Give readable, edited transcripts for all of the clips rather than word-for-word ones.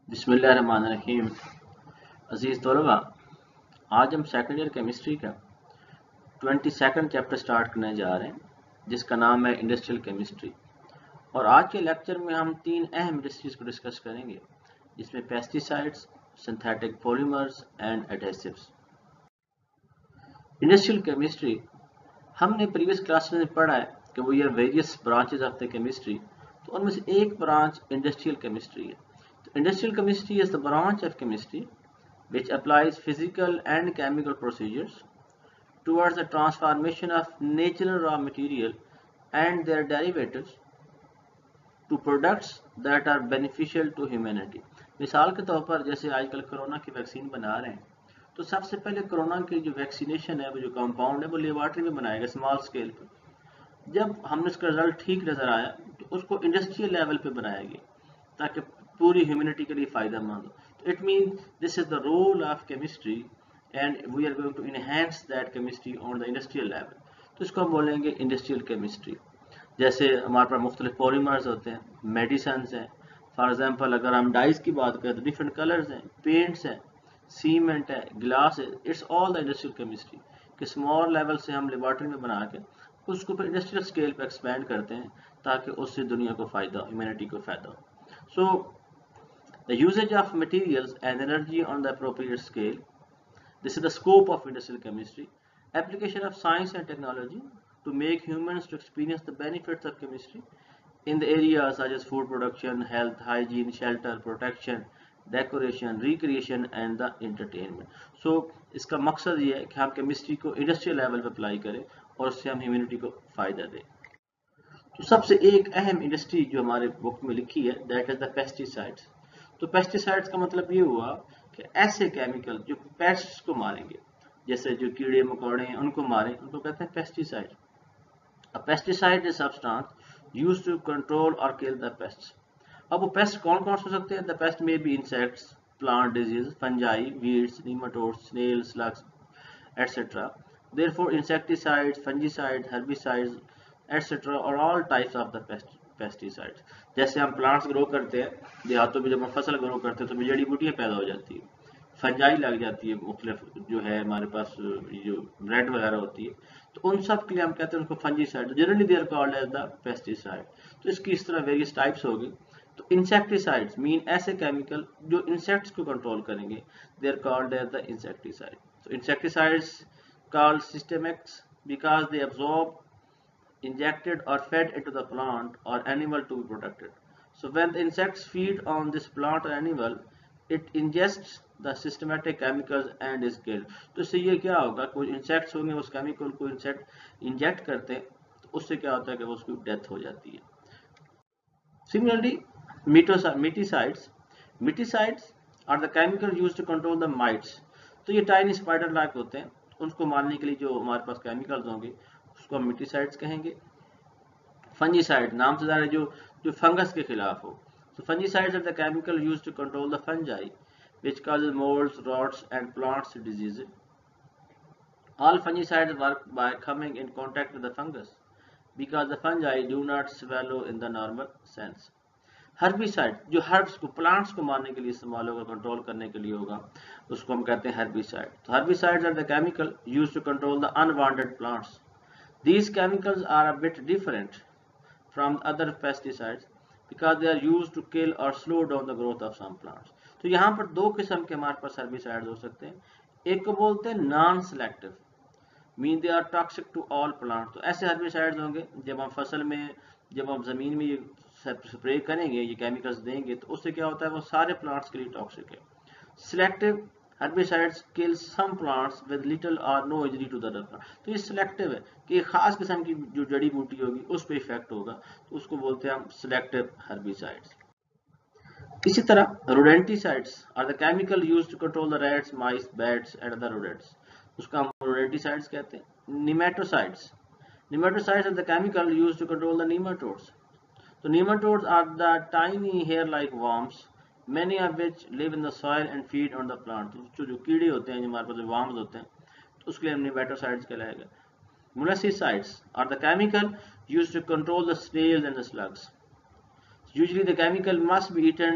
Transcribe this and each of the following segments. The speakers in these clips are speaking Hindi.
बिस्मिल्लाहिर्रहमानिर्रहीम। अजीज़ तलबा, आज हम सेकेंड ईयर केमिस्ट्री का 22nd चैप्टर स्टार्ट करने जा रहे हैं जिसका नाम है इंडस्ट्रियल केमिस्ट्री। और आज के लेक्चर में हम तीन अहम इंडस्ट्रीज को डिस्कस करेंगे जिसमें pesticides, synthetic polymers and adhesives. Industrial chemistry हमने प्रीवियस क्लासेस में पढ़ा है कि वो are various branches of the chemistry. तो उनमें से एक ब्रांच इंडस्ट्रियल केमिस्ट्री है। तो industrial chemistry is the branch of chemistry which applies physical and chemical procedures towards the transformation of natural raw material and their derivatives to products that are beneficial to humanity। मिसाल के तौर पर जैसे आजकल कोरोना की वैक्सीन बना रहे हैं, तो सबसे पहले कोरोना की जो वैक्सीनेशन है, वो जो कंपाउंड है, वो लेबॉर्ट्री में बनाएगा स्मॉल स्केल पर। जब हमने उसका रिजल्ट ठीक नज़र आया तो उसको इंडस्ट्रियल लेवल पे बनाया गया ताकि पूरी ह्यूमैनिटी के लिए फ़ायदेमंद हो। तो it mean this is the role of chemistry and we are going to enhance that chemistry on the industrial level. तो इसको हम बोलेंगे इंडस्ट्रियल केमिस्ट्री। जैसे हमारे पास मुख्तलिफ पॉलीमर्स होते हैं, मेडिसन हैं। फॉर एग्जाम्पल अगर हम डाइज की बात करें तो डिफरेंट कलर्स हैं, पेंट्स हैं, सीमेंट है, ग्लास है। It's all the industrial chemistry कि स्मॉल लेवल से हम लेबॉर्ट्री में बना के उसको फिर इंडस्ट्रियल स्केल पर एक्सपेंड करते हैं ताकि उससे दुनिया को फ़ायदा, ह्यूमैनिटी को फ़ायदा हो। सो the usage of materials and energy on the appropriate scale. This is the scope of industrial chemistry. Application of science and technology to make humans to experience the benefits of chemistry in the areas such as food production, health, hygiene, shelter, protection, decoration, recreation and the entertainment. So इसका मकसद ये है कि हम केमिस्ट्री को इंडस्ट्रियल लेवल पे अप्लाई करें और उससे हम ह्यूमैनिटी को फ़ायदा दें। तो सबसे एक अहम इंडस्ट्री जो हमारे बुक में लिखी है, दैट इज़ द पेस्टिसाइड्स। तो पेस्टिसाइड्स का मतलब ये हुआ कि ऐसे केमिकल जो पेस्ट्स को मारेंगे, जैसे जो कीड़े मकोड़े हैं उनको मारें, उनको कहते हैं pesticide. A pesticide is substance used to control or kill the pests. अब वो पेस्ट कौन कौन से हो सकते हैं? The pest may be insects, plant disease, fungi, weeds, nematodes, snails, slugs, etc. Therefore, insecticides, fungicides, herbicides, etc. are all types of the pesticides. जैसे हम प्लांट्स ग्रो करते हैं देहातों में, जब हम फसल ग्रो करते हैं तो जड़ी बूटियाँ पैदा हो जाती है, फंजाई लग जाती है, मुख्तलिफ जो है हमारे पास जो रेड वगैरह होती है, तो उन सब के लिए हम कहते हैं उसको fungicide. Generally they are called as the pesticide. तो इसकी इस तरह वेरियस टाइप्स होगी। तो इंसेक्टिसाइड्स मीन ऐसे केमिकल जो इंसेक्ट्स को कंट्रोल करेंगे, they are called as the insecticide. So insecticides called systemics because they absorb, injected or fed into the plant or animal to be protected. So when the insects feed on this plant or animal, it ingests the systematic chemicals and is killed. तो इससे ये क्या होगा, कोई इंसेक्ट्स होंगे, उस केमिकल को इंसेक्ट इंजेक्ट करते हैं तो उससे क्या होता है कि उसकी डेथ हो जाती है। Similarly, miticides are the chemical used to control the mites. तो ये टाइनी स्पाइडर लाइक होते हैं, उनको मारने के लिए जो हमारे पास केमिकल्स होंगे उसको हम मिटीसाइड्स कहेंगे। फंजीसाइड नाम से ज़्यादा जो फंगस के खिलाफ हो। तो fungicides are the chemical used to control the fungi which causes molds, rots and plants diseases. All fungicides work by coming in contact with the fungus because the fungi do not swallow in the normal sense. Herbicide जो हर्ब्स को, प्लांट्स को मारने के लिए इस्तेमाल होगा, कंट्रोल करने के लिए होगा, उसको हम कहते हैं हर्बिसाइड। तो herbicides are the chemical used to control the unwanted plants. These chemicals are a bit different from other pesticides because they are used to kill or slow down the growth of some plants. तो यहाँ पर दो किस्म के हमारे पास हर्बिसाइड्स हो सकते हैं। एक को बोलते हैं non selective, mean they are toxic to all plant. तो ऐसे हर्बिसाइड्स होंगे जब हम फसल में, जब हम ज़मीन में ये स्प्रे करेंगे, ये केमिकल्स देंगे, तो उससे क्या होता है, वो सारे प्लांट्स के लिए टॉक्सिक है। Selective herbicides kill some plants with little or no injury to the other plant. तो ये सिलेक्टिव है कि एक खास किस्म की जो जड़ी बूटी होगी उस पर इफेक्ट होगा, तो उसको बोलते हैं हम सिलेक्टिव हर्बिसाइड्स। इसी तरह rodenticides are the chemical used to control the rats, mice, bats and other rodents, उसका हम रोडेंटिसाइड्स कहते हैं। Nematocides are the chemical used to control the nematodes. So nematodes are the tiny hair-like worms, many of which live in the soil and feed on the plant. तो जो कीड़े होते हैं, जो हमारे पास worms होते हैं, तो उसके लिए हम nematocides कहलाएगा। Molluscicides are the chemical used to control the snails and the slugs. Usually the chemical must be eaten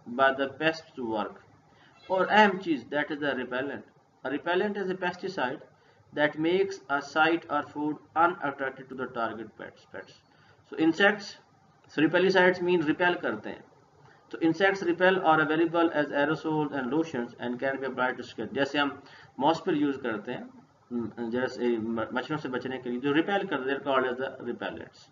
by the pests to work. और अहम चीज, that is the repellent. A repellent is a pesticide that makes a site or food unattractive to the target pets. So insects, so repellicides mean repel करते हैं. So insects repel are available as aerosols and lotions and can be applied to skin. जैसे हम मॉस्किटो यूज करते हैं जैसे मच्छरों से बचने के लिए, जो रिपेल करते हैं कॉल्ड एज द रिपेलेंट्स.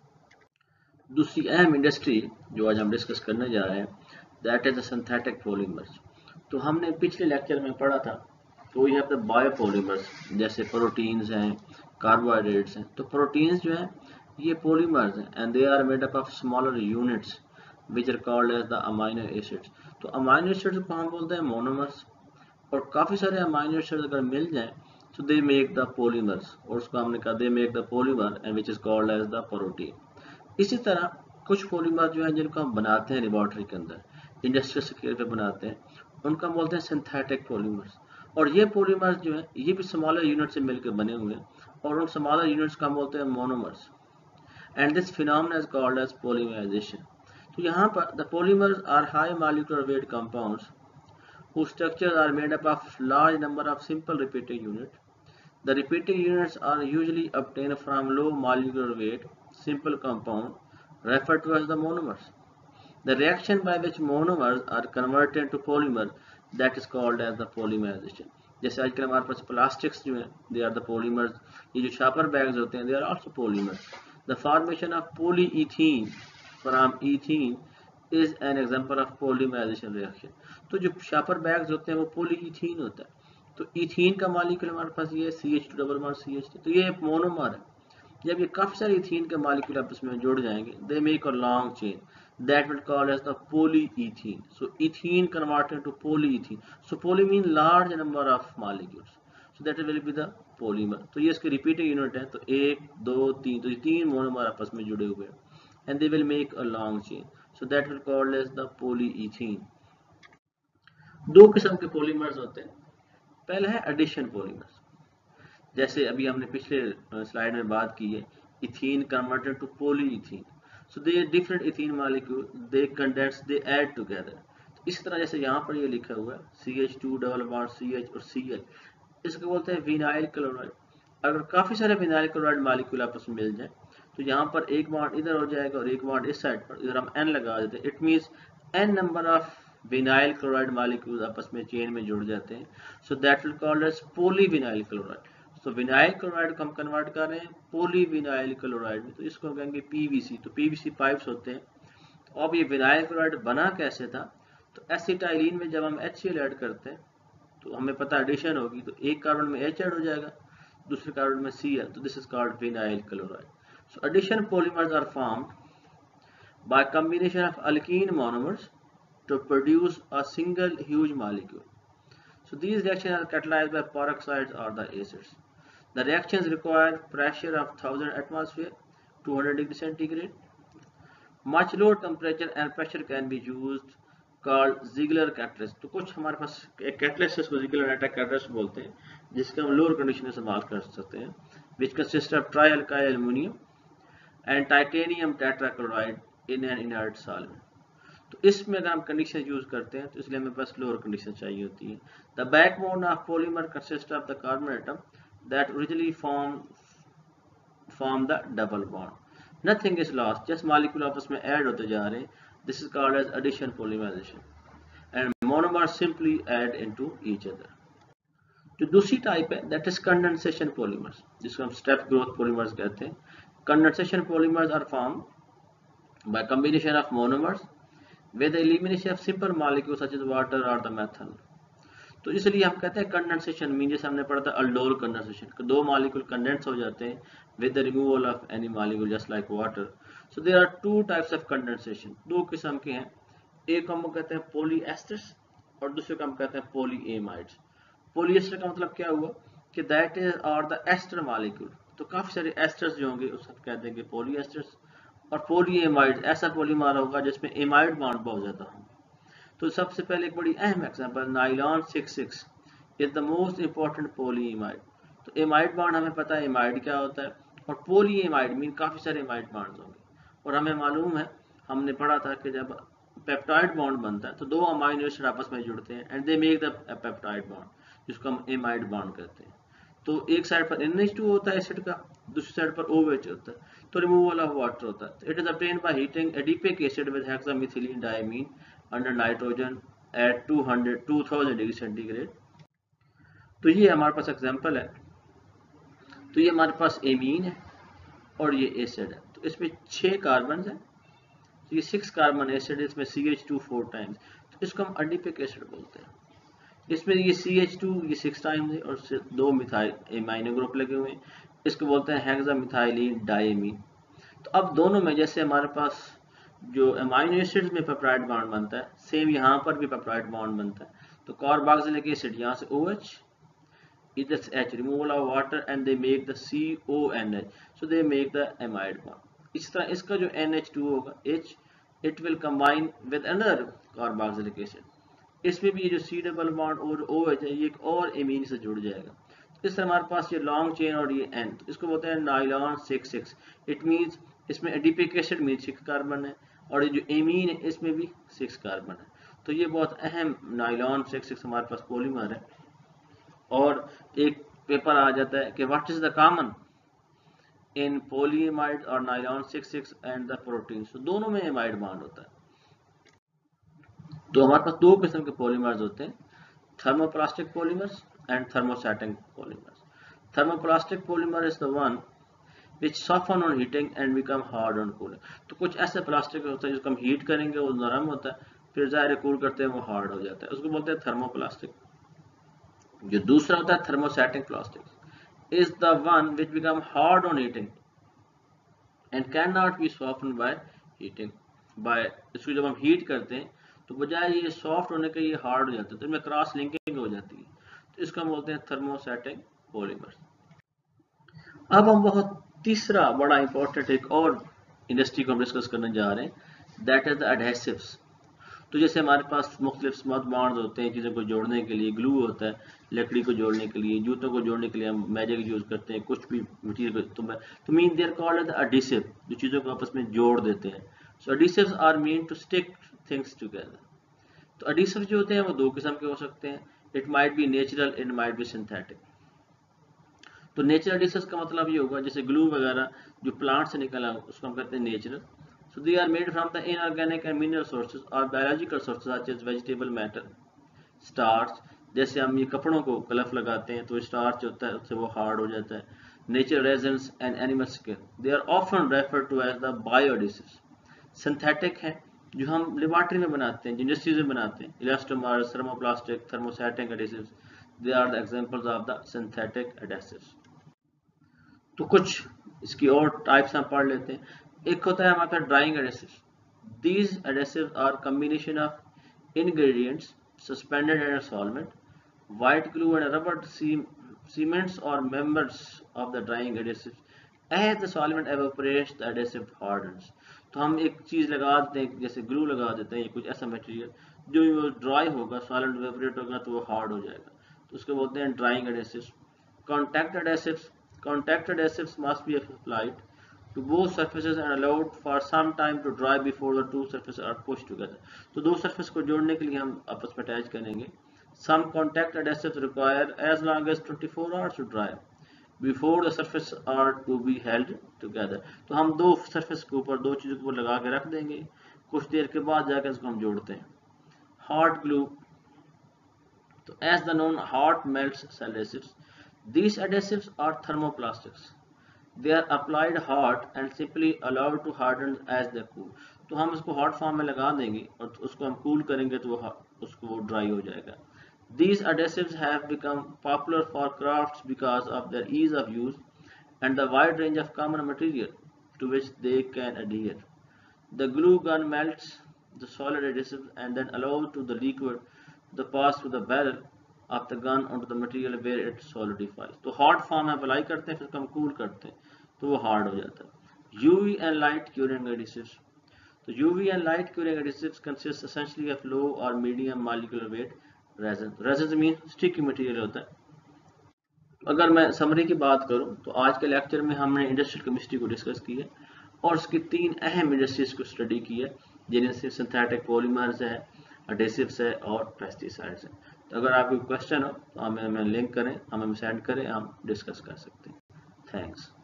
दूसरी अहम इंडस्ट्री जो आज हम डिस्कस करने जा रहे हैं, that is the synthetic polymers. तो हमने पिछले लेक्चर में पढ़ा था तो वी हैव द बायोपॉलीमर्स, जैसे प्रोटीन्स हैं, कार्बोहाइड्रेट्स हैं. तो प्रोटीन्स जो हैं ये पॉलीमर्स हैं and they are made up of smaller units which are called as the amino acids. तो अमाइनो एसिड्स को हम बोलते हैं मोनोमर्स, और काफ़ी सारे अमाइनो एसिड्स अगर मिल जाएं तो दे मेक द पॉलीमर्स, और उसको हमने कहा they make the polymer and which is called as the protein. इसी तरह कुछ पॉलीमर जो हैं जिनको हम बनाते हैं लेबॉर्ट्री के अंदर, इंडस्ट्रियल स्केल पे बनाते हैं, उनका बोलते हैं सिंथेटिक पॉलीमर्स. और ये पॉलीमर्स जो है ये भी स्मॉलर यूनिट से मिलकर बने हुए हैं, और उन स्मॉलर यूनिट्स का हम बोलते हैं monomers. And this phenomena is called as polymerisation. तो यहाँ पर the polymers are high molecular weight compounds whose structures are made up of large number of simple repeating units. The repeating units are usually obtained from low molecular weight simple compound referred to as the monomers. The reaction by which monomers are converted to polymer that is called as the polymerization. जैसे आजकल हमारे पास प्लास्टिक्स जो हैं they are the polymers. ये जो शापर बैग्स होते हैं they are also polymers. The formation of polyethylene from ethene is an example of polymerization reaction. तो जो शापर बैग्स होते हैं वो पॉलीइथीन होता है. तो इथीन का मॉलिक्यूल हमारे पास ये CH2 डबल बॉन्ड CH2, तो ये एक मोनोमर है. जब ये काफी सारे इथीन के मॉलिक्यूल आपस में जुड़ जाएंगे they make a long chain that will call as the polyethene. So ethene converted to polyethene. So poly mean large number of molecules. So that will be the polymer. तो ये इसके repeating unit है, तो 1 2 3, तो ये 3 मोनोमर आपस में जुड़े हुए हैं and they will make a long chain. So that will call as the polyethene. दो किस्म के पॉलीमर्स होते हैं. पहला है एडिशन पॉलीमर्स, जैसे अभी हमने पिछले स्लाइड में बात की है, ethene converted to polyethene. So they are different ethene molecule, they condense, they add together. तो इस तरह जैसे यहाँ पर ये लिखा हुआ है CH2 डबल बॉन्ड CH और Cl, इसको बोलते हैं विनाइल क्लोराइड. अगर काफी सारे विनाइल क्लोराइड मॉलिक्यूल आपस में मिल जाए तो यहाँ पर एक बॉन्ड इधर हो जाएगा और एक बॉन्ड इस साइड पर, इधर हम N लगा देते हैं. It means N number of vinyl chloride molecule आपस में चेन में जुड़ जाते हैं. So that will called as polyvinyl chloride. तो विनाइल क्लोराइड को हम कन्वर्ट कर रहे हैं पॉलीविनाइल क्लोराइड में, तो इसको हम कहेंगे PVC. तो PVC पाइप्स होते हैं. तो अब ये विनाइल क्लोराइड बना कैसे था, तो एसिटाइलिन में जब हम HCl ऐड करते हैं तो हमें पता एडिशन होगी, तो एक कार्बन में H ऐड हो जाएगा, दूसरे कार्बन में Cl, तो this is called vinyl chloride. So addition polymers are formed by combination of alkene monomers to produce a single huge molecule. So these reactions are catalyzed by peroxides or the acids. The reactions require pressure of 1000 atmosphere, 200 degree centigrade. Much lower temperature and pressure can be used called Ziegler catalyst. तो कुछ हमारे पास एक कैटलिस्ट है, इसको Ziegler catalyst बोलते हैं, जिसका हम लोअर कंडीशन में इस्तेमाल कर सकते हैं, which consists of trialkyl aluminum and titanium tetrachloride in an inert solvent. तो इसमें अगर हम कंडीशन यूज करते हैं तो इसलिए हमें बस लोअर कंडीशन चाहिए होती है. The backbone of polymer consist of the carbon atom that originally form the double bond. Nothing is lost, just molecule आपस में ऐड होते जा रहे हैं. This is called as addition polymerisation and monomers simply add into each other. जो दूसरी टाइप है दैट इज कंडेंसेशन पॉलीमर्स, जिसको हम स्टेप ग्रोथ पॉलीमर्स कहते हैं. Condensation polymers are form by combination of monomers with the elimination of simple molecules such as water or the methanol. तो इसलिए हम कहते हैं कंडेंसेशन मीन, जैसे हमने पढ़ा था अल्डोल कंडेंसेशन, दो मॉलिक्यूल कंडेंस हो जाते हैं with the removal of any molecule just like water. So there are two types of condensation, दो किस्म के हैं. एक हम कहते हैं पॉलीएस्टर्स और दूसरे को हम कहते हैं पॉलीएमाइड्स. पॉलीएस्टर का मतलब क्या हुआ कि that is are the ester molecule. तो काफी सारे एस्टर्स जो होंगे उसको कहते हैं कि पॉलीएस्टर्स. और पॉलीएमाइड ऐसा पॉलीमर होगा जिसमें एमाइड बॉन्ड बहुत ज्यादा हो. तो सबसे पहले एक बड़ी अहम example nylon 66 is the most important polyamide. तो एमाइड बॉन्ड हमें पता है एमाइड क्या होता है, और पॉलीएमाइड मीन काफी सारे एमाइड बॉन्ड्स होंगे. और हमें मालूम है, हमने पढ़ा था कि जब पेप्टाइड बॉन्ड बनता है, तो दो अमाइनो एसिड आपस में जुड़ते हैं and they make the peptide bond, जिसको हम एमाइड बॉन्ड कहते हैं। तो एक साइड पर NH2 होता है एसिड का, दूसरी साइड पर OH होता है, तो रिमूवल ऑफ वाटर होता है। तो it is obtained by heating adipic acid with hexamethylene diamine under nitrogen at 2000 degree centigrade. तो ये हमारे पास एग्जांपल है। तो ये हमारे पास एमीन है और ये एसिड है, तो इसमें 6 कार्बन है, तो ये 6 कार्बन एसिड है, इसमें CH2 4 टाइम्स, तो इसको हम एडिपिक एसिड बोलते हैं। इसमें ये CH2 ये 6 टाइम्स है और 2 मिथाइल एमाइनो ग्रुप लगे हुए हैं, इसको बोलते हैं हेक्सामिथाइलिन डायमीन। तो अब दोनों में जैसे हमारे पास जो अमाइनो एसिड्स में पेप्टाइड बॉन्ड बनता है, सेम यहाँ पर भी पेप्टाइड बॉन्ड बनता है। तो कार्बोक्सिलिक एसिड यहाँ से OH, इधर से H, removal of water and they make the CONH, so they make the amide bond. इस तरह इसका जो NH2 होगा H, it will combine with another carboxylic acid, इसमें भी ये जो C डबल बॉन्ड और OH है ये एक और एमीन से जुड़ जाएगा। इस तरह हमारे पास ये लॉन्ग चेन और ये N, तो इसको बोलते हैं नाइलॉन 6-6। इट मींस इसमें एडिपिक एसिड में 6 कार्बन है और ये जो एमीन है इसमें भी 6 कार्बन है। तो ये बहुत अहम नाइलॉन 6-6 हमारे पास पॉलीमर है। और एक पेपर आ जाता है कि what is the common in polyamide और नाइलॉन 6-6 एंड द प्रोटीन, तो दोनों में एमाइड बॉन्ड होता है। तो हमारे पास दो किस्म के पॉलीमर्स होते हैं, thermoplastic polymers and thermostatic polymers. Thermoplastic polymer is the one which soften on heating and become hard on cooling. तो कुछ ऐसे प्लास्टिक होता है जिसको हम हीट करेंगे वो नरम होता है, फिर ज़ाहिर कूल करते हैं वो हार्ड हो जाता है, उसको बोलते हैं थर्मोप्लास्टिक। जो दूसरा होता है thermostatic plastic is the one which become hard on heating and cannot be softened by heating. by इसको जब हम हीट करते हैं तो बजाय ये सॉफ्ट होने के ये हार्ड हो जाता है, तो इनमें क्रॉस लिंकिंग हो जाती है, तो इसको हम बोलते हैं थर्मोस्टैटिक पॉलीमर। अब हम बहुत तीसरा बड़ा इंपॉर्टेंट एक और इंडस्ट्री को हम डिस्कस करने जा रहे हैं, दैट इज द एडहेसिव्स। तो जैसे हमारे पास मुख्तलिफ स्मूथ बॉन्ड्स होते हैं, चीज़ों को जोड़ने के लिए ग्लू होता है, लकड़ी को जोड़ने के लिए, जूतों को जोड़ने के लिए हम मैजिक यूज़ करते हैं, कुछ भी मटीरियल तो mean they're called the adhesive, जो चीज़ों को आपस में जोड़ देते हैं। So adhesives are mean to stick things together. तो एडहेसिव जो होते हैं वो दो किस्म के हो सकते हैं, it might be natural, it might be synthetic. तो नेचुरल एडहेसिव्स का मतलब ये होगा जैसे ग्लू वगैरह जो प्लांट से निकला उसको हम कहते हैं natural. So they are made from the inorganic and mineral sources or biological sources such as vegetable matter, starch। जैसे हम ये कपड़ों को कलफ लगाते हैं तो स्टार्च होता है उससे वो हार्ड हो जाता है। Natural resins and animal skin, they are often referred to as the bioadhesives. Synthetic है जो हम लेबोरेटरी में बनाते हैं, इंडस्ट्रीज में बनाते हैं, elastomers, thermoplastic, thermostatic adhesives, they are the examples of the synthetic adhesives. तो कुछ इसकी और टाइप्स हम पढ़ लेते हैं। एक होता है हमारे पास drying adhesives. These adhesives are combination of ingredients suspended in a solvent. White glue and rubber cements or members of the drying adhesives. As the solvent evaporates, the adhesive hardens. तो हम एक चीज़ लगा देते हैं, जैसे ग्लू लगा देते हैं या कुछ ऐसा मटेरियल जो ड्राई होगा, सॉलिड इवेपोरेट होगा तो वो हार्ड हो जाएगा, तो उसको बोलते हैं drying adhesives. Contact adhesives must be applied to both surfaces and allowed for some time to dry before the two surfaces are pushed together. तो दो surface को जोड़ने के लिए हम आपस में अटैच करेंगे। Some contact adhesives require as long as 24 hours to dry before the surface are to be held together. तो हम दो surface के ऊपर दो चीज़ों को लगा के रख देंगे, कुछ देर के बाद जाकर इसको हम जोड़ते हैं। Hot glue, तो as the known hot melts adhesives, these adhesives are thermoplastics. They are applied hot and simply allowed to harden as they cool. तो हम इसको hot form में लगा देंगे और उसको हम cool करेंगे तो उसको dry हो जाएगा। These adhesives have become popular for crafts because of their ease of use and the wide range of common material to which they can adhere. The glue gun melts the solid adhesive and then allows to the liquid to pass through the barrel of the gun onto the material where it solidifies. तो hot form में अप्लाई करते हैं, फिर हम cool करते हैं तो वो हार्ड हो जाता है। UV and light curing adhesives, तो UV and light curing adhesives consist essentially of low or medium molecular weight resin. Resin mean sticky material होता है। अगर मैं समरी की बात करूं तो आज के लेक्चर में हमने इंडस्ट्रियल केमिस्ट्री को डिस्कस की है और उसकी तीन अहम इंडस्ट्रीज को स्टडी की है, जिनमें से सिंथेटिक पॉलीमर्स है, एडेसिव्स है और पेस्टिसाइड्स है। तो अगर आपको क्वेश्चन हो तो हमें लिंक करें, हमें सेंड करें, हम डिस्कस कर सकते हैं। थैंक्स।